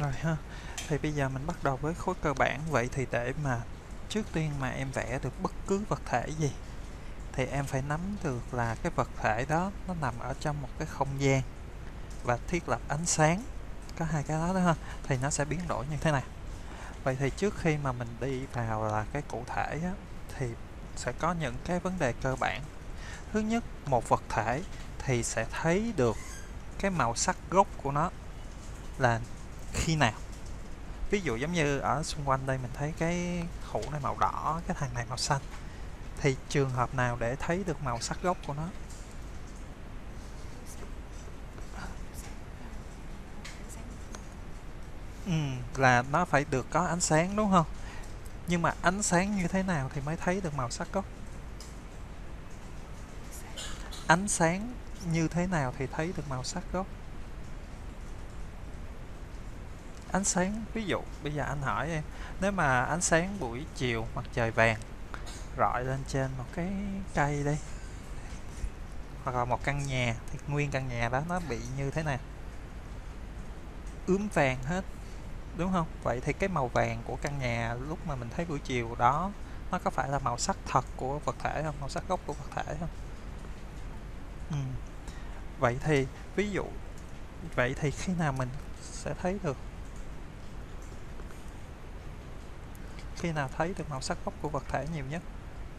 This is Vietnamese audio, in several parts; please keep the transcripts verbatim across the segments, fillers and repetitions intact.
Rồi ha, thì bây giờ mình bắt đầu với khối cơ bản. Vậy thì để mà trước tiên mà em vẽ được bất cứ vật thể gì thì em phải nắm được là cái vật thể đó nó nằm ở trong một cái không gian và thiết lập ánh sáng, có hai cái đó đó ha, thì nó sẽ biến đổi như thế nào. Vậy thì trước khi mà mình đi vào là cái cụ thể á, thì sẽ có những cái vấn đề cơ bản. Thứ nhất, một vật thể thì sẽ thấy được cái màu sắc gốc của nó là khi nào. Ví dụ giống như ở xung quanh đây mình thấy cái hũ này màu đỏ, cái thằng này màu xanh, thì trường hợp nào để thấy được màu sắc gốc của nó? Ừ, là nó phải được có ánh sáng đúng không? Nhưng mà ánh sáng như thế nào thì mới thấy được màu sắc gốc? Ánh sáng như thế nào thì thấy được màu sắc gốc? Ánh sáng, ví dụ bây giờ anh hỏi em, nếu mà ánh sáng buổi chiều mặt trời vàng rọi lên trên một cái cây đi, hoặc là một căn nhà, thì nguyên căn nhà đó nó bị như thế nào? Ướm vàng hết, đúng không? Vậy thì cái màu vàng của căn nhà lúc mà mình thấy buổi chiều đó, nó có phải là màu sắc thật của vật thể không? Màu sắc gốc của vật thể không? Ừ. Vậy thì ví dụ vậy thì khi nào mình sẽ thấy được, khi nào thấy được màu sắc gốc của vật thể nhiều nhất?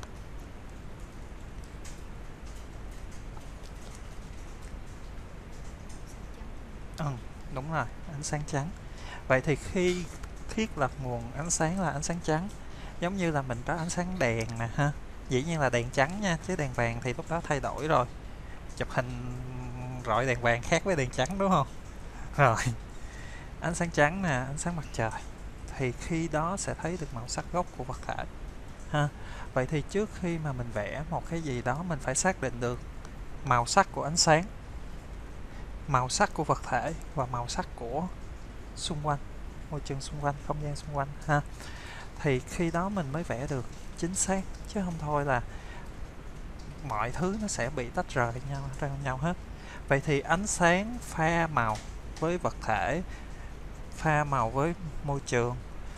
Ừ, đúng rồi, ánh sáng trắng. Vậy thì khi thiết lập nguồn ánh sáng là ánh sáng trắng, giống như là mình có ánh sáng đèn nè ha, dĩ nhiên là đèn trắng nha, chứ đèn vàng thì lúc đó thay đổi rồi, chụp hình rọi đèn vàng khác với đèn trắng đúng không? Rồi, ánh sáng trắng nè, ánh sáng mặt trời, thì khi đó sẽ thấy được màu sắc gốc của vật thể ha. Vậy thì trước khi mà mình vẽ một cái gì đó, mình phải xác định được màu sắc của ánh sáng, màu sắc của vật thể và màu sắc của xung quanh, môi trường xung quanh, không gian xung quanh ha. Thì khi đó mình mới vẽ được chính xác, chứ không thôi là mọi thứ nó sẽ bị tách rời nhau ra nhau hết. Vậy thì ánh sáng pha màu với vật thể, pha màu với môi trường,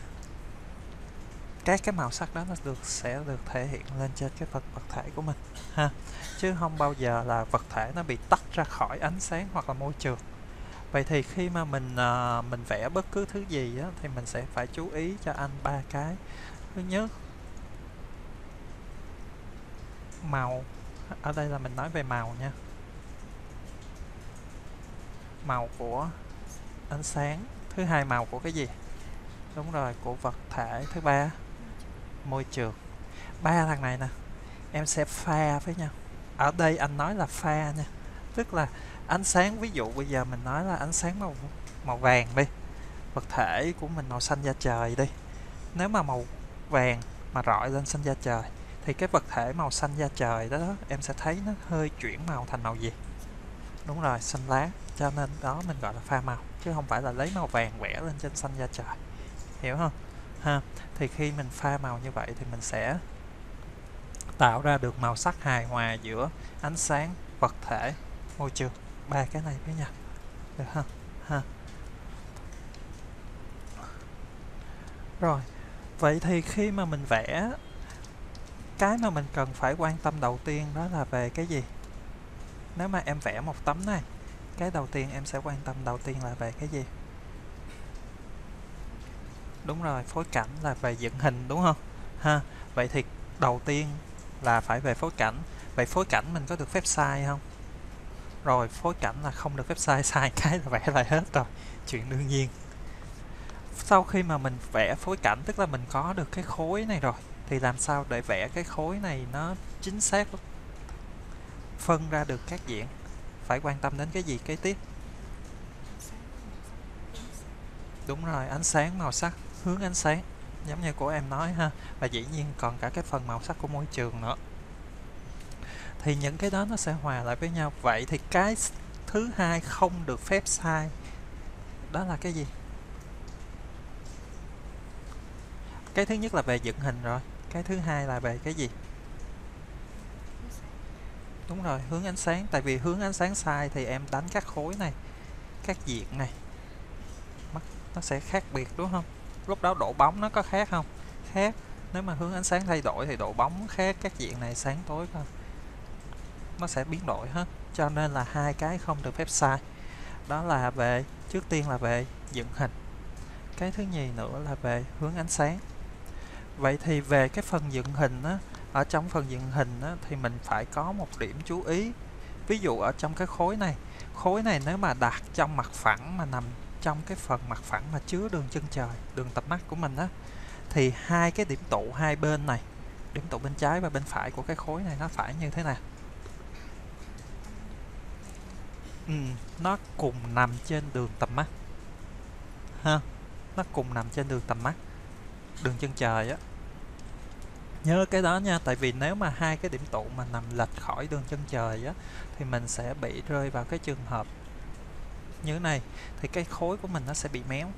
các cái màu sắc đó nó được sẽ được thể hiện lên trên cái vật vật thể của mình ha, chứ không bao giờ là vật thể nó bị tách ra khỏi ánh sáng hoặc là môi trường. Vậy thì khi mà mình à, mình vẽ bất cứ thứ gì á, thì mình sẽ phải chú ý cho anh ba cái. Thứ nhất, màu, ở đây là mình nói về màu nha, màu của ánh sáng. Thứ hai, màu của cái gì? Đúng rồi, của vật thể. Thứ ba, môi trường. Ba thằng này nè em sẽ pha với nhau. Ở đây anh nói là pha nha, tức là ánh sáng, ví dụ bây giờ mình nói là ánh sáng màu màu vàng đi, vật thể của mình màu xanh da trời đi, nếu mà màu vàng mà rọi lên xanh da trời thì cái vật thể màu xanh da trời đó, đó em sẽ thấy nó hơi chuyển màu thành màu gì? Đúng rồi, xanh lá. Cho nên đó mình gọi là pha màu, chứ không phải là lấy màu vàng vẽ lên trên xanh da trời, hiểu không ha? Thì khi mình pha màu như vậy thì mình sẽ tạo ra được màu sắc hài hòa giữa ánh sáng, vật thể, môi trường, ba cái này với nhau, được không ha? Rồi, vậy thì khi mà mình vẽ, cái mà mình cần phải quan tâm đầu tiên đó là về cái gì? Nếu mà em vẽ một tấm này, cái đầu tiên em sẽ quan tâm đầu tiên là về cái gì? Đúng rồi, phối cảnh là về dựng hình đúng không ha? Vậy thì đầu tiên là phải về phối cảnh. Vậy phối cảnh mình có được phép sai không? Rồi, phối cảnh là không được phép sai, sai cái là vẽ lại hết rồi, chuyện đương nhiên. Sau khi mà mình vẽ phối cảnh, tức là mình có được cái khối này rồi, thì làm sao để vẽ cái khối này nó chính xác, phân ra được các diện? Phải quan tâm đến cái gì kế tiếp? Đúng rồi, ánh sáng, màu sắc, hướng ánh sáng, giống như của em nói ha. Và dĩ nhiên còn cả cái phần màu sắc của môi trường nữa. Thì những cái đó nó sẽ hòa lại với nhau. Vậy thì cái thứ hai không được phép sai đó là cái gì? Cái thứ nhất là về dựng hình rồi, cái thứ hai là về cái gì? Đúng rồi, hướng ánh sáng. Tại vì hướng ánh sáng sai thì em đánh các khối này, các diện này, mất nó sẽ khác biệt đúng không? Lúc đó độ bóng nó có khác không? Khác. Nếu mà hướng ánh sáng thay đổi thì độ bóng khác, các diện này sáng tối coi, nó sẽ biến đổi hết. Cho nên là hai cái không được phép sai. Đó là về, trước tiên là về dựng hình, cái thứ nhì nữa là về hướng ánh sáng. Vậy thì về cái phần dựng hình á, ở trong phần dựng hình á, thì mình phải có một điểm chú ý. Ví dụ ở trong cái khối này, khối này nếu mà đặt trong mặt phẳng mà nằm trong cái phần mặt phẳng mà chứa đường chân trời, đường tầm mắt của mình á, thì hai cái điểm tụ hai bên này, điểm tụ bên trái và bên phải của cái khối này nó phải như thế nào? Ừ, nó cùng nằm trên đường tầm mắt ha, nó cùng nằm trên đường tầm mắt, đường chân trời á. Nhớ cái đó nha, tại vì nếu mà hai cái điểm tụ mà nằm lệch khỏi đường chân trời á, thì mình sẽ bị rơi vào cái trường hợp như thế này, thì cái khối của mình nó sẽ bị méo,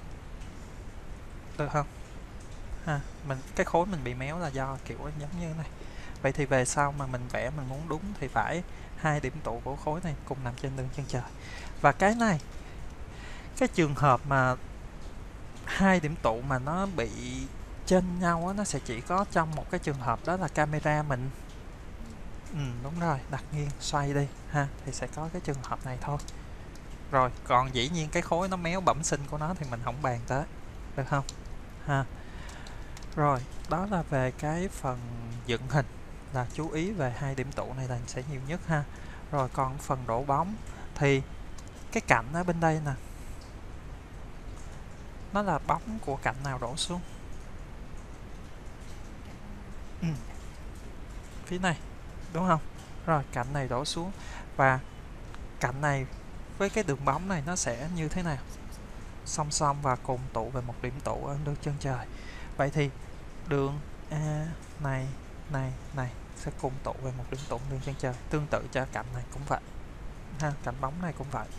được không? Ha, mình cái khối mình bị méo là do kiểu giống như thế này. Vậy thì về sau mà mình vẽ mình muốn đúng thì phải hai điểm tụ của khối này cùng nằm trên đường chân trời. Và cái này, cái trường hợp mà hai điểm tụ mà nó bị trên nhau á, nó sẽ chỉ có trong một cái trường hợp, đó là camera mình ừ, đúng rồi, đặt nghiêng xoay đi ha, thì sẽ có cái trường hợp này thôi. Rồi còn dĩ nhiên cái khối nó méo bẩm sinh của nó thì mình không bàn tới, được không ha? Rồi đó là về cái phần dựng hình, là chú ý về hai điểm tụ này là sẽ nhiều nhất ha. Rồi còn phần đổ bóng thì cái cạnh ở bên đây nè, nó là bóng của cạnh nào đổ xuống? Ừ, phía này đúng không? Rồi cạnh này đổ xuống, và cạnh này với cái đường bóng này nó sẽ như thế nào? Song song và cùng tụ về một điểm tụ ở đường chân trời. Vậy thì đường A này này này sẽ cùng tụ về một điểm tụ đường chân trời. Tương tự cho cạnh này cũng vậy ha, cạnh bóng này cũng vậy.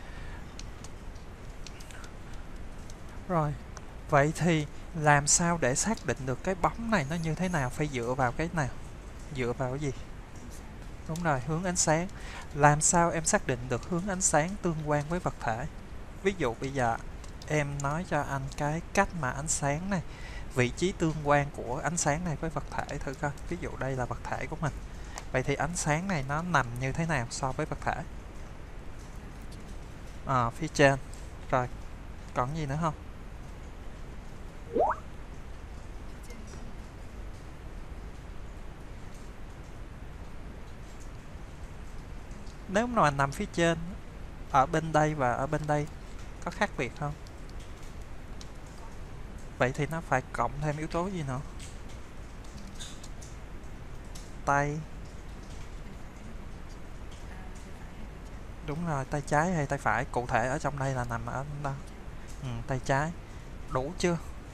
Rồi vậy thì làm sao để xác định được cái bóng này nó như thế nào? Phải dựa vào cái nào? Dựa vào cái gì? Đúng rồi, hướng ánh sáng. Làm sao em xác định được hướng ánh sáng tương quan với vật thể? Ví dụ bây giờ em nói cho anh cái cách mà ánh sáng này, vị trí tương quan của ánh sáng này với vật thể thử coi. Ví dụ đây là vật thể của mình. Vậy thì ánh sáng này nó nằm như thế nào so với vật thể? À, phía trên. Rồi, còn gì nữa không? Nếu mà nằm phía trên, ở bên đây và ở bên đây có khác biệt không? Vậy thì nó phải cộng thêm yếu tố gì nữa? Tay. Đúng rồi, tay trái hay tay phải? Cụ thể ở trong đây là nằm ở đâu? Ừ, tay trái. Đủ chưa?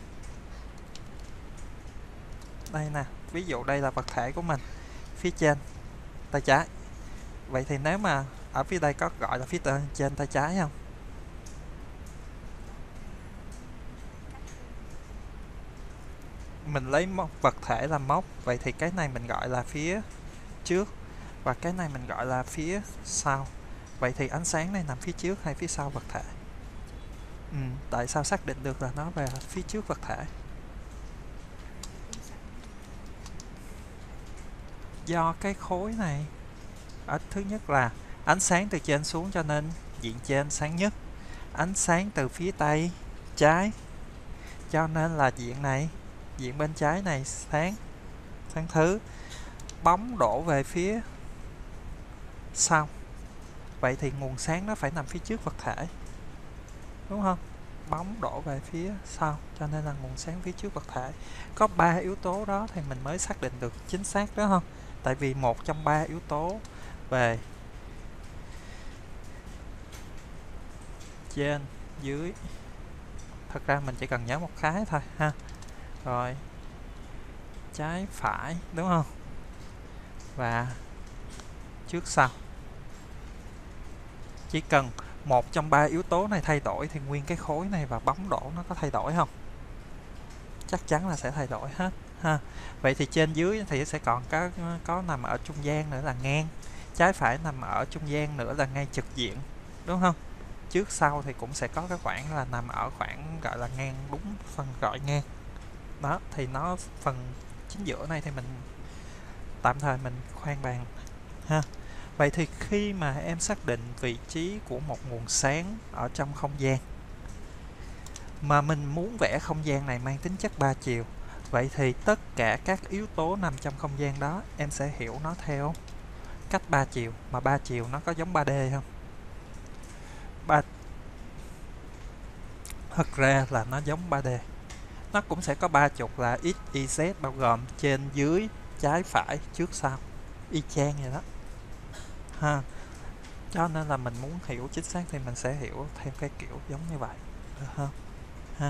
Đây nè, ví dụ đây là vật thể của mình, phía trên tay trái. Vậy thì nếu mà ở phía đây có gọi là phía trên tay trái không? Mình lấy một vật thể làm mốc, vậy thì cái này mình gọi là phía trước và cái này mình gọi là phía sau. Vậy thì ánh sáng này nằm phía trước hay phía sau vật thể? Ừ, tại sao xác định được là nó về phía trước vật thể? Do cái khối này, ở thứ nhất là ánh sáng từ trên xuống cho nên diện trên sáng nhất. Ánh sáng từ phía tay trái cho nên là diện này, diện bên trái này sáng sáng thứ. Bóng đổ về phía sau, vậy thì nguồn sáng nó phải nằm phía trước vật thể, đúng không? Bóng đổ về phía sau cho nên là nguồn sáng phía trước vật thể. Có ba yếu tố đó thì mình mới xác định được chính xác, đó không? Tại vì một trong ba yếu tố về trên dưới, thật ra mình chỉ cần nhớ một cái thôi ha. Rồi trái phải, đúng không? Và trước sau. Chỉ cần một trong ba yếu tố này thay đổi thì nguyên cái khối này và bóng đổ nó có thay đổi không? Chắc chắn là sẽ thay đổi hết ha. Vậy thì trên dưới thì sẽ còn có có nằm ở trung gian nữa là ngang, trái phải nằm ở trung gian nữa là ngay trực diện, đúng không? trước sau thì cũng sẽ có cái khoảng là nằm ở khoảng gọi là ngang đúng phần gọi ngang đó, thì nó phần chính giữa này thì mình tạm thời mình khoan bàn ha. Vậy thì khi mà em xác định vị trí của một nguồn sáng ở trong không gian mà mình muốn vẽ không gian này mang tính chất ba chiều, vậy thì tất cả các yếu tố nằm trong không gian đó em sẽ hiểu nó theo cách ba chiều. Mà ba chiều nó có giống ba D không? Ba thật ra là nó giống ba D, nó cũng sẽ có ba trục là x, y, z, bao gồm trên dưới trái phải trước sau, y chang vậy đó ha. Cho nên là mình muốn hiểu chính xác thì mình sẽ hiểu theo cái kiểu giống như vậy, được không ha?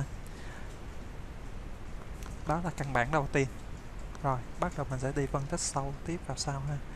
Đó là căn bản đầu tiên. Rồi bắt đầu mình sẽ đi phân tích sâu tiếp vào sau ha.